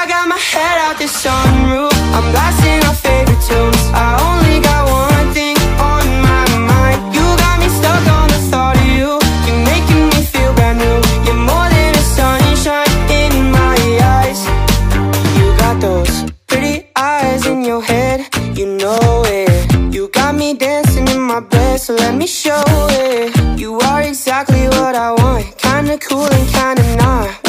got my head out the sunroof, I'm blasting our favorite tunes. I only got one thing on my mind. You got me stuck on the thought of you. You're making me feel brand new. You're more than a sunshine in my eyes. You got those pretty eyes in your head, you know it. You got me dancing in my bed, so let me show it. You are exactly what I want, kinda cool and kinda not.